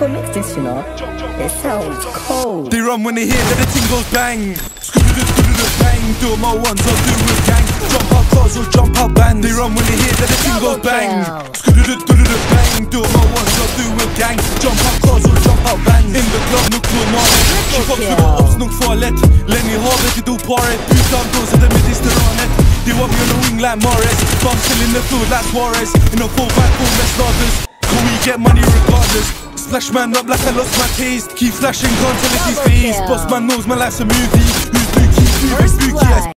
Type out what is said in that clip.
Nico mixed this, you know. It sounds cold. They run when they hear that the ting goes bang. Bang, do my ones, I'll do it gang. Jump out cars or jump out band. They run when they hear that the ting goes bang. Bang, do my ones, I'll do it gang. Jump out cars or jump out band. In the club, nuk på malet. She fucks with the ops, nuk farligt. Lenny havet, du paret. Utan dåsade med disteranet. They want me on the wing like Morris. Bomb still in the food like Suarez. In a full back, full rest starters. Can we get money regardless? Splash man up like I lost my taste. Keep flashing guns till it's his face. Boss man knows my life's a movie. Who's Dookie? Very spooky.